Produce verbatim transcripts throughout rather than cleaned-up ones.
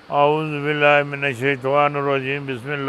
औज़ुबिल्लाहिमिनश्शैतानिर्रजीम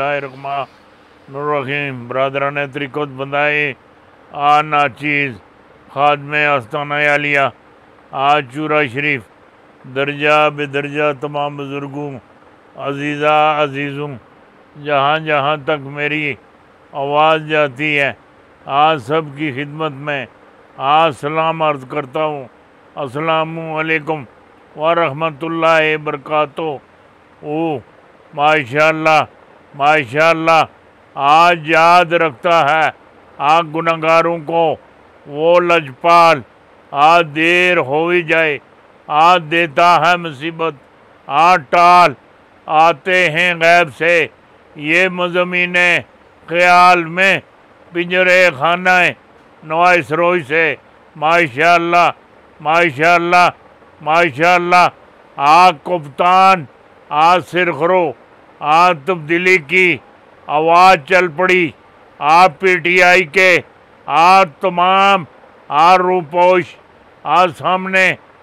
बिस्मिल्लाहिर्रहमानिर्रहीम। बरदरान तरीक़त बंदाए आ नाचीज़ खादमे आस्ताना आलिया आज चूरा शरीफ दर्जा बेदर्जा तमाम बुज़ुर्गों अज़ीज़ा अज़ीज़ों जहाँ जहाँ तक मेरी आवाज़ जाती है आज सब की खिदमत में आज सलाम अर्ज़ करता हूँ। अस्सलामु अलैकुम व रहमतुल्लाहि व बरकातुहू। ओ माशाअल्लाह माशाअल्लाह आज याद रखता है आज गुनहगारों को वो लजपाल आज देर हो ही जाए आज देता है मुसीबत आज टाल आते हैं गैब से ये मज़मीने ख्याल में पिंजरे खाना नवाइस रोई से माशाअल्लाह माशाअल्लाह माशाअल्लाह आज कप्तान आज सिरखरो आज तब्दीली की आवाज़ चल पड़ी आज पीटीआई के आज तमाम आज रूपोश आज सामने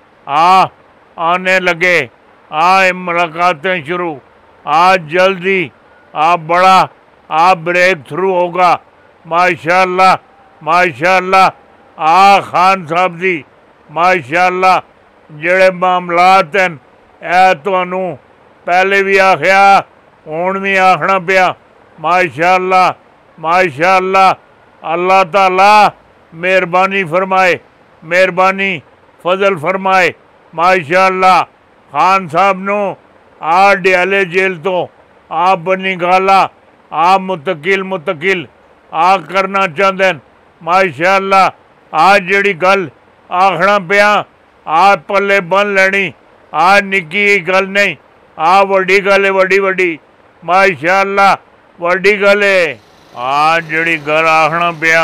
आ आने लगे आज मुलाकातें शुरू आज जल्दी आप बड़ा आप ब्रेक थ्रू होगा माशाअल्लाह माशाअल्लाह आ खान साहब दी माशाअल्लाह जेड़े मामलात हैं ए तुहानू पहले भी आखिया हुण भी आखना पिया माशाअल्लाह माशाअल्लाह अल्लाह ताला मेहरबानी फरमाए मेहरबानी फजल फरमाए माशाअल्लाह। खान साहब नू आ डियाले जेल तो आप बनी गाला आप मुतकिल मुतकिल आ करना चाहते हैं माशाअल्लाह। आज जड़ी गल आखना पिया आ पल्ले बन लेनी आ निकी गल नहीं आ वड्डी गल है वड्डी वड्डी माशाअल्लाह वड्डी गल है। आज जड़ी गल आखना पिया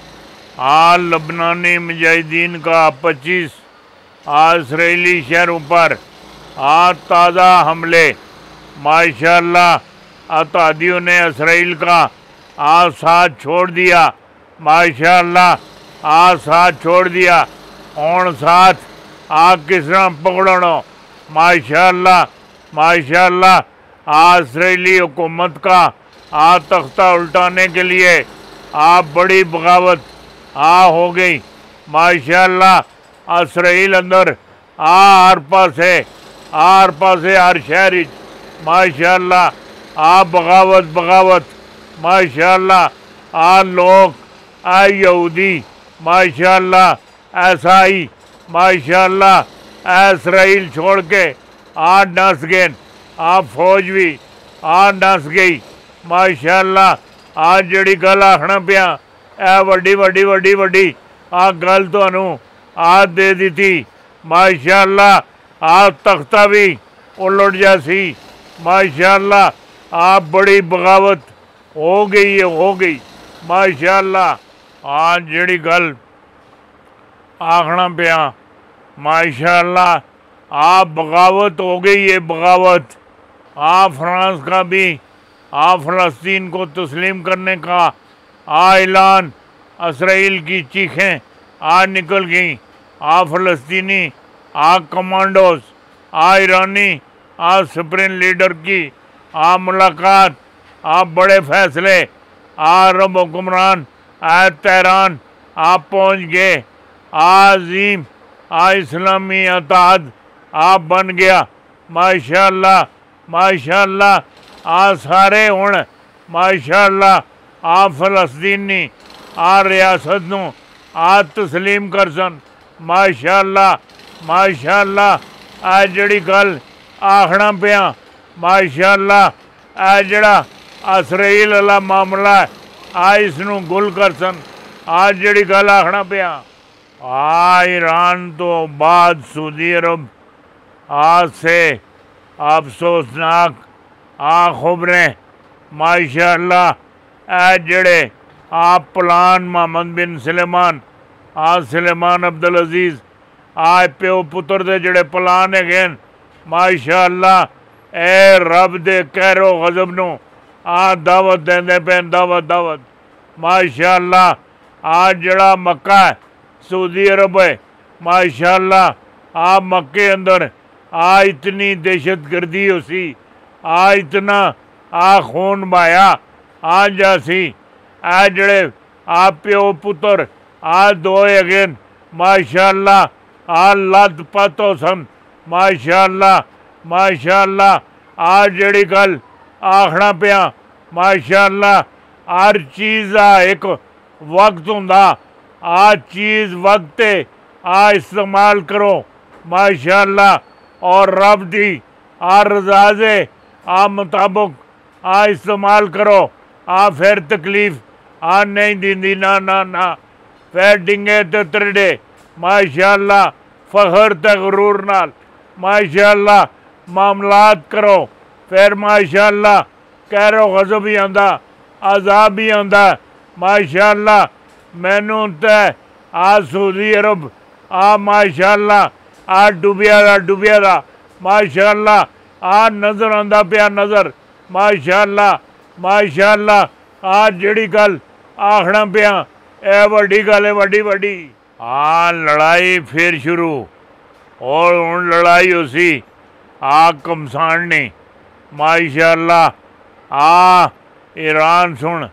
आ लबनानी मुजाहिदीन का पच्चीस आज इसराइली शहरों पर आज ताज़ा हमले माशाअल्लाह अतादियों ने इसराइल का आज साथ छोड़ दिया माशाअल्लाह आज साथ छोड़ दिया और साथ आज किस तरह पकड़ो माशाअल्लाह माशाअल्लाह आज इसराइली हुकूमत का आज तख्ता उल्टाने के लिए आप बड़ी बगावत आ हो गई माशाअल्लाह। इसराइल अंदर आ हर पासे हर पासे हर शहर माशाअल्लाह आ बगावत बगावत माशाअल्लाह आ लोग आ यहूदी माशाअल्लाह ऐसा ही माशाअल्लाह इसराइल छोड़ के आ नस गए आ फौज भी आ नस गई माशाअल्लाह। आज जड़ी गल आखना पिया ए वड्डी वड्डी वड्डी वड्डी आ गल तुहानू आज दे दी थी माशाअल्लाह। आज तख्ता भी उलट जासी माशाअल्लाह आप बड़ी बगावत हो गई है हो गई माशाअल्लाह। आज जड़ी गल आखना पिया माशाअल्लाह आप बगावत हो गई है बगावत आ फ्रांस का भी आ फ़लस्तीन को तस्लीम करने का आ ऐलान इसराइल की चीखें आ निकल गई आ फ़लस्तीनी आ कमांडोज आ ईरानी आ सुप्रीम लीडर की आ मुलाकात आ बड़े फैसले आ अरब हुक्मरान आ तेहरान आ पहुँच गए आ अजीम आ इस्लामी अताद आ बन गया माशाअल्लाह माशाअल्लाह। आ सारे हुण माशाअल्लाह आ फ़लस्तीनी आ रियासत नू आ तस्लीम कर सन माशाअल्लाह माशाअल्लाह। आ जड़ी गल आखना पिया माशाअल्लाह आ जड़ा इसराइल वाला मामला है आ इसनू गुल कर सन आ जड़ी गल आखना पिया आ ईरान तो बाद सऊदी अरब आज से अफसोसनाक आ खबरें माशाअल्लाह ए जड़े आ प्लान मोहम्मद बिन सलेमान आ सलेमान अब्दुल अजीज़ आ प्यो पुत्र दे जड़े प्लान है माशाअल्लाह ए रब दे कहरो गजब नू आ दावत देंदे पे दावत दावत माशाअल्लाह। आ जड़ा मक्का है सऊदी अरब है माशाअल्लाह आ मक्के अंदर आ इतनी दहशत गर्दी उसी आ इतना आ खून बहाया आ जासी आ जड़े आ प्यो पुत्र आ दो अगेन माशाअल्लाह आ लत पतो सन माशाअल्लाह माशाअल्लाह आ जड़ी गल आखना पिया माशाअल्लाह हर चीज़ का एक वक्त होंदा आ चीज़ वक्त आ इस्तेमाल करो माशाअल्लाह और रब दी आ रज़ा दे आ मुताबिक आ इस्तेमाल करो आ फिर तकलीफ आ नहीं दी ना ना ना फिर डिंगे ते तरड़े माशाअल्लाह फखर ते गरूर नाल माशाअल्लाह मामलात करो फिर माशाअल्लाह कहरो गज़ब भी आंदा अजाब भी आंदा माशाअल्लाह मैनू ते आ सऊदी अरब आ माशाअल्लाह आ डुबिया दा डुबिया दा माशाअल्लाह आ नज़र आंदा पिया नज़र माशाअल्लाह माशाअल्लाह आ जड़ी गल आखना पिया ए वड्डी गल है वड्डी वड्डी आ लड़ाई फिर शुरू और हुण लड़ाई उसी आ कमसानी माशाअल्लाह आ ईरान सुन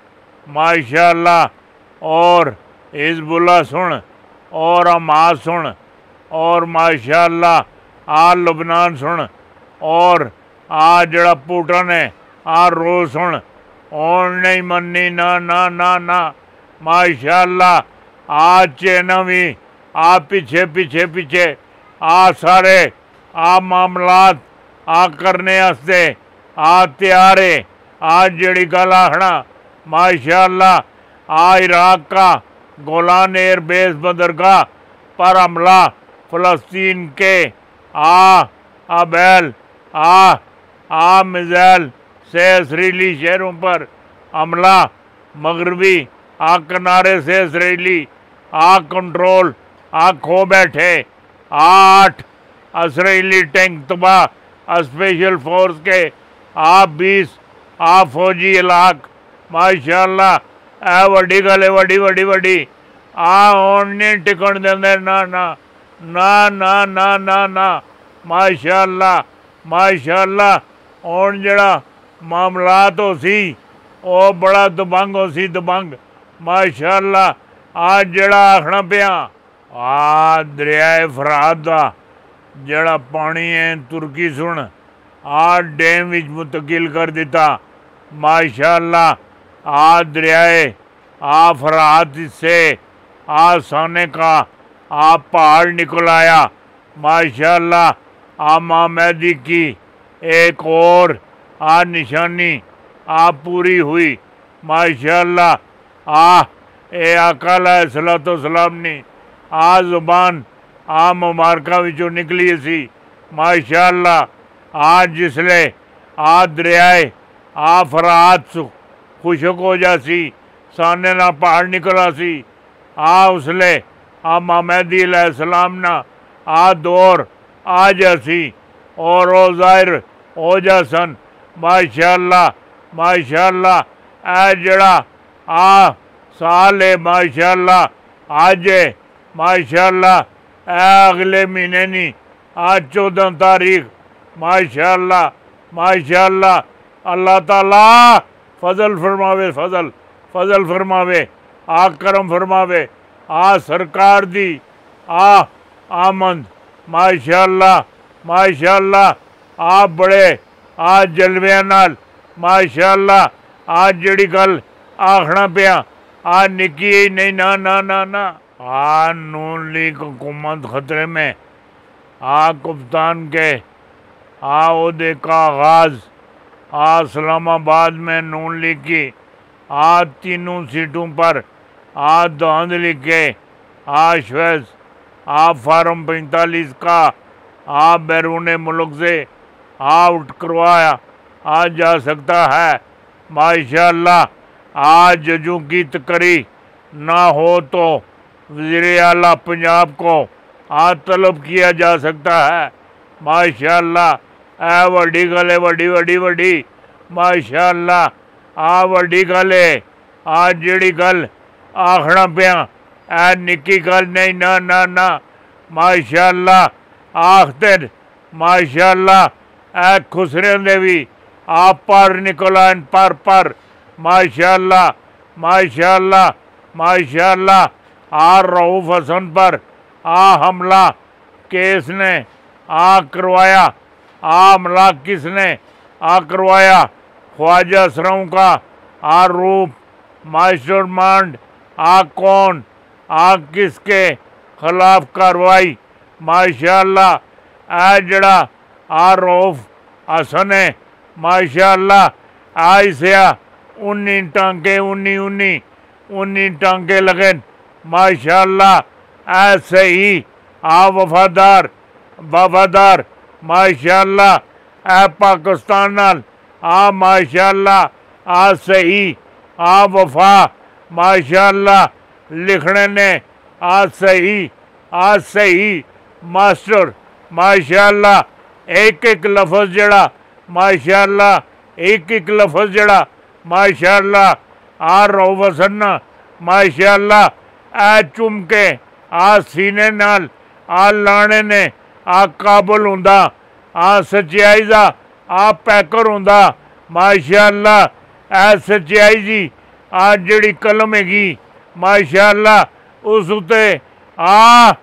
माशाअल्लाह और हिजबुल्लाह सुन और हमास सुन और माशाअल्लाह आ लबनान सुन और आ जड़ा पुटन है आ रो सुन और नहीं मन्नी ना ना ना ना माशाअल्लाह आ चेना भी आ पीछे पीछे पीछे आ सारे आ मामलात आ करने वास्ते आ तैयार है आ जड़ी गल आखना माशाअल्लाह आ इराक का गोलान एयरबेस बंदरगाह पर हमला फ़लस्तीन के आ अबैल आ आ मिज़ाइल से इसराइली शहरों पर हमला मगरबी आ किनारे से इसराइली आ कंट्रोल आ खो बैठे आठ इसराइली टैंक तबाह स्पेशल फोर्स के आ बीस आ फौजी इलाक माशाअल्लाह ए वड्डी गल है वड्डी वड्डी वड्डी आ हुण नहीं टिकण देंदे ना ना ना ना ना ना ना माशाअल्लाह माशाअल्लाह हुण जड़ा मामलात हो सी ओ बड़ा दबंग हो सी दबंग माशाअल्लाह आ जड़ा आखना पिया आ दरियाए फरात दा जड़ा पानी है तुर्की सुन आ डैम विच मुंतकिल कर दिता माशाअल्लाह आ दरियाए आ फरात से आ सोने का आ पहाड़ निकल आया माशाअल्लाह आ माँ मेहदी की एक और आ निशानी आ पूरी हुई माशाअल्लाह आ ए आका सलातो सलामनी आ जुबान आ मुबारका विचों निकली सी माशाअल्लाह आ जिसले आ दरियाए आ फरात खुशक हो जासी सामने ना पहाड़ निकला सी आ उसले आ मामदी सलाम ना आ दौर आ जासी और वो जाहिर हो जासन माशाअल्लाह माशाअल्लाह ए जड़ा आ साल है माशाअल्लाह आज है माशाअल्लाह ए अगले महीने नी आज चौदह तारीख माशाअल्लाह माशाअल्लाह अल्लाह ताला फजल फरमावे फजल फजल फरमावे आ करम फरमावे आ सरकार दी आ आमंद माशाअल्लाह माशाअल्लाह आ बड़े आ जलवे नाल माशाअल्लाह आ जड़ी गल आखना पिया आ निकी ही नहीं ना ना ना ना आ नून लीग हुकूमत खतरे में आ कप्तान के आ ओहदे का आगाज आ इस्लामाबाद में नून लीग की आ तीनों सीटों पर आ धांधली के आ श्वेज आ फार्म पैंतालीस का आ बैरून मुल्क से आउट करवाया आ जा सकता है माशाअल्लाह। आज जजों की तकरीर ना हो तो वज़ीर आला पंजाब को आ तलब किया जा सकता है माशाअल्लाह। ए वड्डी गल है वड्डी वड्डी वड्डी माशाअल्लाह। आ वड्डी गल है आ जेड़ी गल आखना पिया ए निक्की गल नहीं ना ना ना माशाअल्लाह। आखते माशाअल्लाह ए खुसरे दे भी आ पर निकला पर पर माशाअल्लाह माशाअल्लाह माशाअल्लाह आ रऊफ हसन पर आ हमला केस ने आ करवाया, आ हमला किसने आ करवाया? ख्वाजा असराओं का आ रूप मास्टरमाइंड आ कौन आ किसके खिलाफ कार्रवाई? माशाअल्लाह आ जड़ा आ रऊफ हसन है माशाअल्लाह आ इसे उन्नी टांके उन्नी उन्नी उन्नी टांके लगे माशाअल्लाह आ सही आ वफादार वफादार माशाअल्लाह आ पाकिस्तान नाल आ माशाअल्लाह आ सही आ वफा माशाअल्लाह लिखने ने आ सही आ सही मास्टर माशाअल्लाह एक एक लफज जड़ा माशाअल्लाह एक एक लफज जड़ा माशाअल्लाह आ रऊफ हसन माशाअल्लाह आ चुम के आ सीने नाल आ लाने ने आ काबुल हुंदा आ सच्चाई दा आ पैकर हुंदा माशाअल्लाह आ सच्चाई जी आ जड़ी कलम हैगी माशाअल्लाह उस उते आ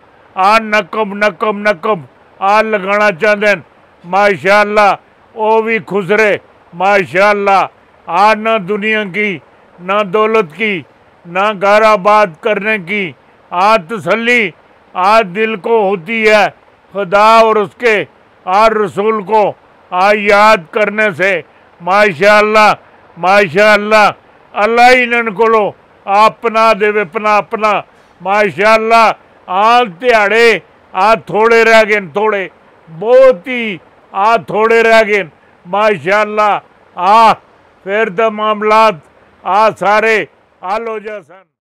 आ नकब नकब नकब आ लगाना चाहते हैं माशाअल्लाह वो भी खुसरे माशाअल्लाह आ न दुनिया की न दौलत की न घर आबाद करने की आ तसल्ली आ दिल को होती है खुदा और उसके आ रसूल को आ याद करने से माशाअल्लाह माशाअल्लाह अल्लाह ही इन्हन कोलो अपना देवे अपना अपना माशाअल्लाह आ दिहाड़े आ थोड़े रह गए थोड़े बहुत ही आ थोड़े रह गए माशाअल्लाह आ फिर द मामलात आ सारे हल हो जा सन।